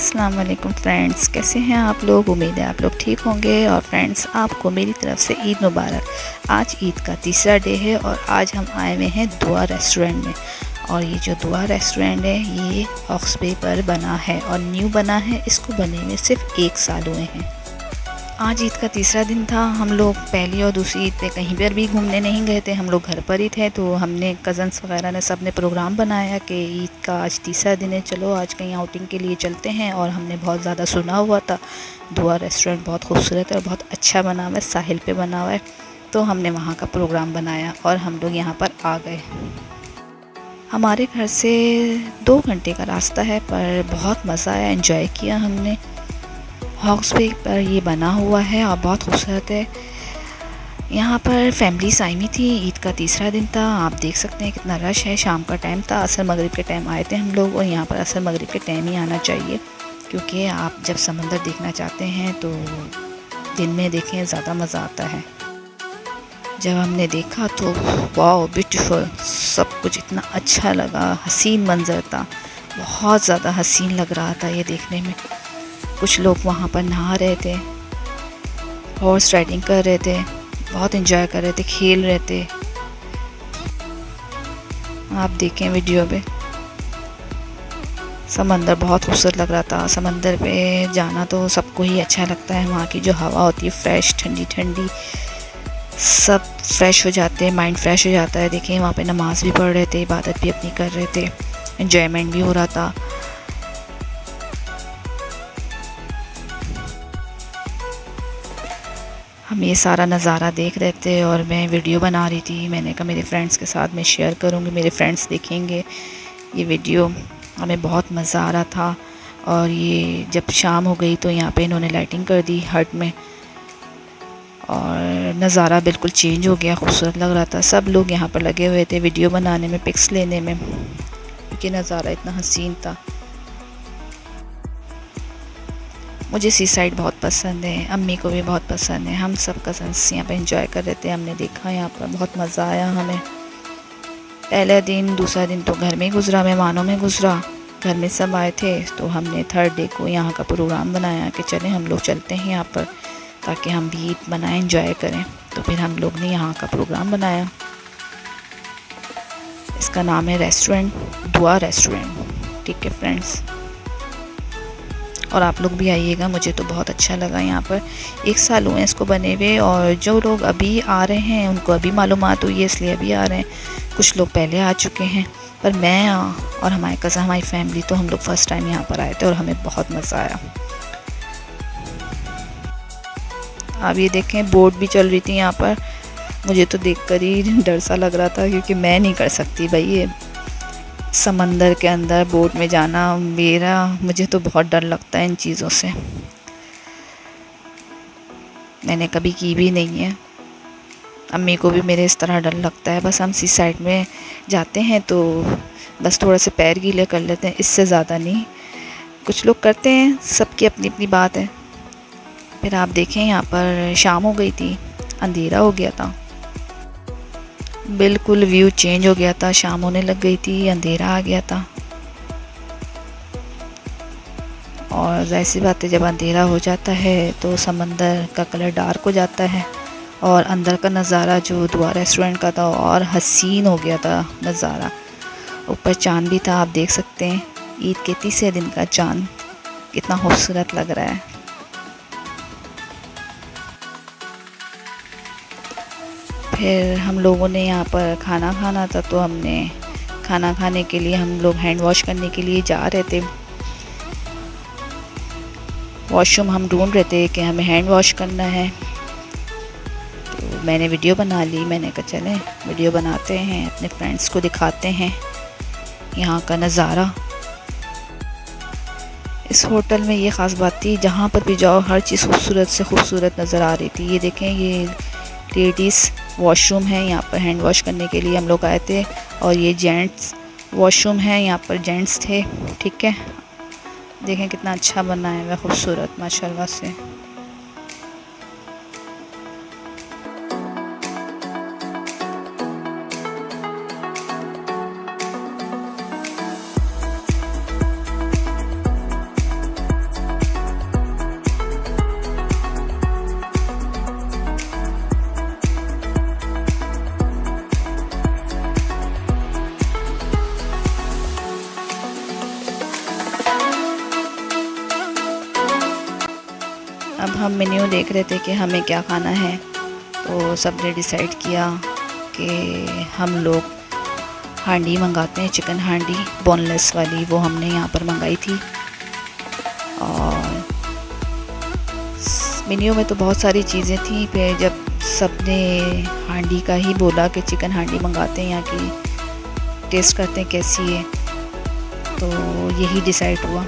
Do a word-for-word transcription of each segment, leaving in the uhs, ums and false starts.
अस्सलाम वालेकुम फ्रेंड्स, कैसे हैं आप लोग। उम्मीद है आप लोग ठीक होंगे। और फ्रेंड्स, आपको मेरी तरफ से ईद मुबारक। आज ईद का तीसरा डे है और आज हम आए हुए हैं दुआ रेस्टोरेंट में। और ये जो दुआ रेस्टोरेंट है ये हॉक्स बे पर बना है और न्यू बना है। इसको बने में सिर्फ एक साल हुए हैं। आज ईद का तीसरा दिन था। हम लोग पहली और दूसरी ईद पे कहीं पर भी घूमने नहीं गए थे, हम लोग घर पर ही थे। तो हमने कज़न्स वगैरह ने सब ने प्रोग्राम बनाया कि ईद का आज तीसरा दिन है, चलो आज कहीं आउटिंग के लिए चलते हैं। और हमने बहुत ज़्यादा सुना हुआ था दुआ रेस्टोरेंट बहुत खूबसूरत है और बहुत अच्छा बना हुआ है, साहिल पे बना हुआ है। तो हमने वहाँ का प्रोग्राम बनाया और हम लोग यहाँ पर आ गए। हमारे घर से दो घंटे का रास्ता है, पर बहुत मज़ा आया, एंजॉय किया हमने। हॉक्स बे पर ये बना हुआ है और बहुत खूबसूरत है। यहाँ पर फैमिलीज आई हुई थी। ईद का तीसरा दिन था, आप देख सकते हैं कितना रश है। शाम का टाइम था, असर मगरिब के टाइम आए थे हम लोग। और यहाँ पर असर मगरिब के टाइम ही आना चाहिए, क्योंकि आप जब समंदर देखना चाहते हैं तो दिन में देखें, ज़्यादा मज़ा आता है। जब हमने देखा तो वाओ ब्यूटीफुल, सब कुछ इतना अच्छा लगा, हसीन मंजर था, बहुत ज़्यादा हसीन लग रहा था ये देखने में। कुछ लोग वहाँ पर नहा रहे थे, हॉर्स राइडिंग कर रहे थे, बहुत एंजॉय कर रहे थे, खेल रहे थे। आप देखें वीडियो पे, समंदर बहुत खूबसूरत लग रहा था। समंदर पे जाना तो सबको ही अच्छा लगता है। वहाँ की जो हवा होती है फ्रेश, ठंडी ठंडी, सब फ्रेश हो जाते हैं, माइंड फ्रेश हो जाता है। देखें वहाँ पे नमाज भी पढ़ रहे थे, इबादत भी अपनी कर रहे थे, एंजॉयमेंट भी हो रहा था। हम ये सारा नज़ारा देख रहे थे और मैं वीडियो बना रही थी। मैंने कहा मेरे फ्रेंड्स के साथ मैं शेयर करूँगी, मेरे फ्रेंड्स देखेंगे ये वीडियो। हमें बहुत मज़ा आ रहा था। और ये जब शाम हो गई तो यहाँ पे इन्होंने लाइटिंग कर दी हट में और नज़ारा बिल्कुल चेंज हो गया, खूबसूरत लग रहा था। सब लोग यहाँ पर लगे हुए थे वीडियो बनाने में, पिक्स लेने में, क्योंकि नज़ारा इतना हसीन था। मुझे सी साइड बहुत पसंद है, अम्मी को भी बहुत पसंद है। हम सब कज़न्स यहाँ पे एंजॉय कर रहे थे। हमने देखा यहाँ पर बहुत मज़ा आया हमें। पहले दिन, दूसरा दिन तो घर में ही गुजरा, मेहमानों में गुजरा, घर में सब आए थे। तो हमने थर्ड डे को यहाँ का प्रोग्राम बनाया कि चलें हम लोग चलते हैं यहाँ पर, ताकि हम भी ईद मनाएं, एंजॉय करें। तो फिर हम लोग ने यहाँ का प्रोग्राम बनाया। इसका नाम है रेस्टोरेंट दुआ रेस्टोरेंट। ठीक है फ्रेंड्स, और आप लोग भी आइएगा। मुझे तो बहुत अच्छा लगा। यहाँ पर एक साल हुए इसको बने हुए, और जो लोग अभी आ रहे हैं उनको अभी मालूमात हुई है, इसलिए अभी आ रहे हैं। कुछ लोग पहले आ चुके हैं, पर मैं और हमारे कज़न, हमारी फैमिली, तो हम लोग फ़र्स्ट टाइम यहाँ पर आए थे और हमें बहुत मज़ा आया। आप ये देखें, बोट भी चल रही थी यहाँ पर। मुझे तो देखकर ही डर सा लग रहा था, क्योंकि मैं नहीं कर सकती भाई ये समंदर के अंदर बोट में जाना। मेरा मुझे तो बहुत डर लगता है इन चीज़ों से, मैंने कभी की भी नहीं है। अम्मी को भी मेरे इस तरह डर लगता है। बस हम सी साइड में जाते हैं तो बस थोड़ा से पैर गीले कर लेते हैं, इससे ज़्यादा नहीं। कुछ लोग करते हैं, सबकी अपनी अपनी बात है। फिर आप देखें यहाँ पर शाम हो गई थी, अंधेरा हो गया था, बिल्कुल व्यू चेंज हो गया था। शाम होने लग गई थी, अंधेरा आ गया था। और ऐसी बात है, जब अंधेरा हो जाता है तो समंदर का कलर डार्क हो जाता है और अंदर का नज़ारा जो दुआ रेस्टोरेंट का था और हसीन हो गया था नज़ारा। ऊपर चाँद भी था, आप देख सकते हैं। ईद के तीसरे दिन का चाँद कितना खूबसूरत लग रहा है। फिर हम लोगों ने यहाँ पर खाना खाना था, तो हमने खाना खाने के लिए हम लोग हैंड वॉश करने के लिए जा रहे थे। वॉशरूम हम ढूंढ रहे थे कि हमें हैंड वॉश करना है। तो मैंने वीडियो बना ली। मैंने कहा चलें वीडियो बनाते हैं, अपने फ्रेंड्स को दिखाते हैं यहाँ का नज़ारा। इस होटल में ये ख़ास बात थी, जहाँ पर भी जाओ हर चीज़ खूबसूरत से खूबसूरत नज़र आ रही थी। ये देखें, ये लेडीज़ वॉशरूम है, यहाँ पर हैंड वॉश करने के लिए हम लोग आए थे। और ये जेंट्स वॉशरूम है, यहाँ पर जेंट्स थे। ठीक है, देखें कितना अच्छा बना है वह, खूबसूरत माशाल्लाह से। हम मेन्यू देख रहे थे कि हमें क्या खाना है, तो सब ने डिसाइड किया कि हम लोग हांडी मंगाते हैं, चिकन हांडी बोनलेस वाली। वो हमने यहाँ पर मंगाई थी। और मेन्यू में तो बहुत सारी चीज़ें थी, फिर जब सब ने हांडी का ही बोला कि चिकन हांडी मंगाते हैं, यहाँ की टेस्ट करते हैं कैसी है, तो यही डिसाइड हुआ।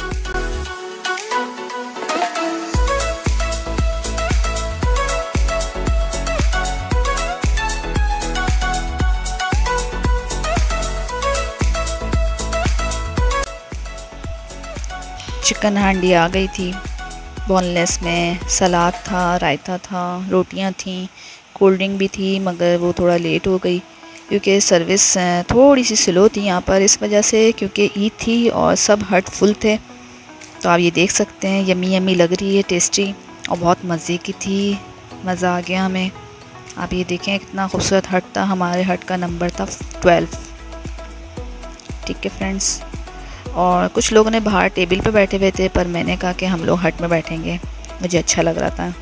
चिकन हांडी आ गई थी बोनलेस में। सलाद था, रायता था, रोटियां थीं, कोल्ड ड्रिंक भी थी, मगर वो थोड़ा लेट हो गई क्योंकि सर्विस थोड़ी सी स्लो थी यहाँ पर, इस वजह से, क्योंकि ईद थी और सब हट फुल थे। तो आप ये देख सकते हैं, यमी यमी लग रही है, टेस्टी और बहुत मज़े की थी। मज़ा आ गया हमें। आप ये देखें कितना खूबसूरत हट था। हमारे हट का नंबर था ट्वेल्व। ठीक है फ्रेंड्स। और कुछ लोगों ने बाहर टेबल पे बैठे हुए थे, पर मैंने कहा कि हम लोग हट में बैठेंगे, मुझे अच्छा लग रहा था।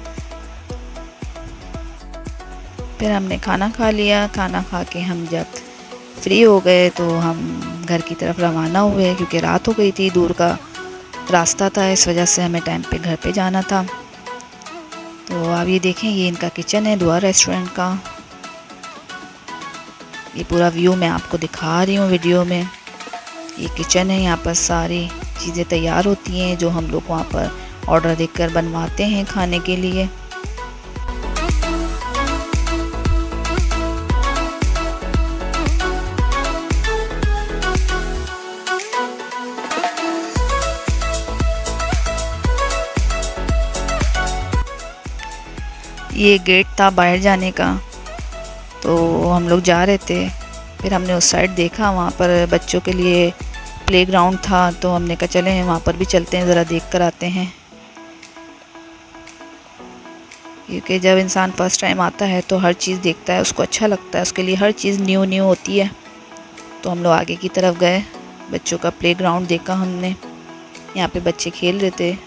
फिर हमने खाना खा लिया। खाना खा के हम जब फ्री हो गए तो हम घर की तरफ रवाना हुए, क्योंकि रात हो गई थी, दूर का रास्ता था, इस वजह से हमें टाइम पे घर पे जाना था। तो आप ये देखें, ये इनका किचन है दुआ रेस्टोरेंट का। ये पूरा व्यू मैं आपको दिखा रही हूँ वीडियो में। ये किचन है, यहाँ पर सारी चीज़ें तैयार होती हैं जो हम लोग वहाँ पर ऑर्डर देकर बनवाते हैं खाने के लिए। ये गेट था बाहर जाने का, तो हम लोग जा रहे थे। फिर हमने उस साइड देखा, वहाँ पर बच्चों के लिए प्लेग्राउंड था, तो हमने कहा चलें वहाँ पर भी चलते हैं, ज़रा देख कर आते हैं। क्योंकि जब इंसान फर्स्ट टाइम आता है तो हर चीज़ देखता है, उसको अच्छा लगता है, उसके लिए हर चीज़ न्यू न्यू होती है। तो हम लोग आगे की तरफ गए, बच्चों का प्लेग्राउंड देखा हमने। यहाँ पे बच्चे खेल रहे थे।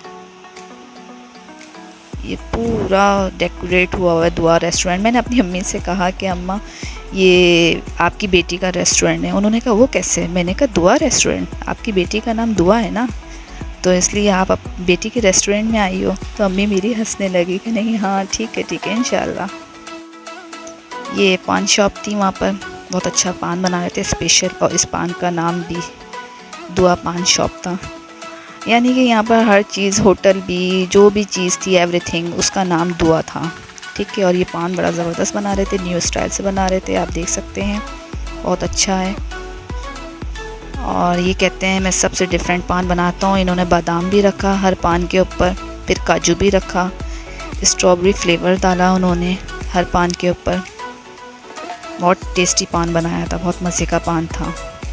ये पूरा डेकोरेट हुआ हुआ है दुआ रेस्टोरेंट। मैंने अपनी अम्मी से कहा कि अम्मा ये आपकी बेटी का रेस्टोरेंट है। उन्होंने कहा वो कैसे? मैंने कहा दुआ रेस्टोरेंट, आपकी बेटी का नाम दुआ है ना, तो इसलिए आप बेटी के रेस्टोरेंट में आई हो। तो अम्मी मेरी हंसने लगी कि नहीं, हाँ ठीक है ठीक है इंशाल्लाह। ये पान शॉप थी, वहाँ पर बहुत अच्छा पान बना रहे थे स्पेशल, और इस पान का नाम भी दुआ पान शॉप था। यानी कि यहाँ पर हर चीज़, होटल भी, जो भी चीज़ थी, एवरीथिंग, उसका नाम दुआ था। ठीक है। और ये पान बड़ा ज़बरदस्त बना रहे थे, न्यू स्टाइल से बना रहे थे, आप देख सकते हैं, बहुत अच्छा है। और ये कहते हैं मैं सबसे डिफरेंट पान बनाता हूँ। इन्होंने बादाम भी रखा हर पान के ऊपर, फिर काजू भी रखा, स्ट्रॉबेरी फ्लेवर डाला उन्होंने हर पान के ऊपर। बहुत टेस्टी पान बनाया था, बहुत मज़े का पान था।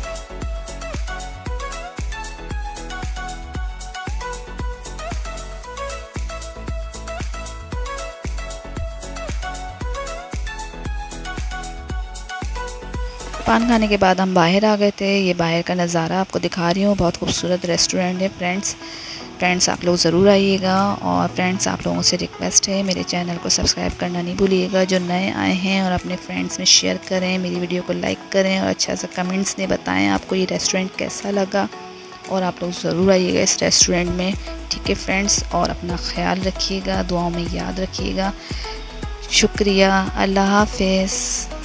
पान खाने के बाद हम बाहर आ गए थे। ये बाहर का नज़ारा आपको दिखा रही हूँ, बहुत खूबसूरत रेस्टोरेंट है फ्रेंड्स। फ्रेंड्स आप लोग ज़रूर आइएगा। और फ्रेंड्स आप लोगों से रिक्वेस्ट है, मेरे चैनल को सब्सक्राइब करना नहीं भूलिएगा जो नए आए हैं, और अपने फ्रेंड्स में शेयर करें, मेरी वीडियो को लाइक करें, और अच्छा सा कमेंट्स में बताएं आपको ये रेस्टोरेंट कैसा लगा। और आप लोग ज़रूर आइएगा इस रेस्टोरेंट में। ठीक है फ्रेंड्स, और अपना ख्याल रखिएगा, दुआओं में याद रखिएगा। शुक्रिया, अल्लाह हाफ़िज़।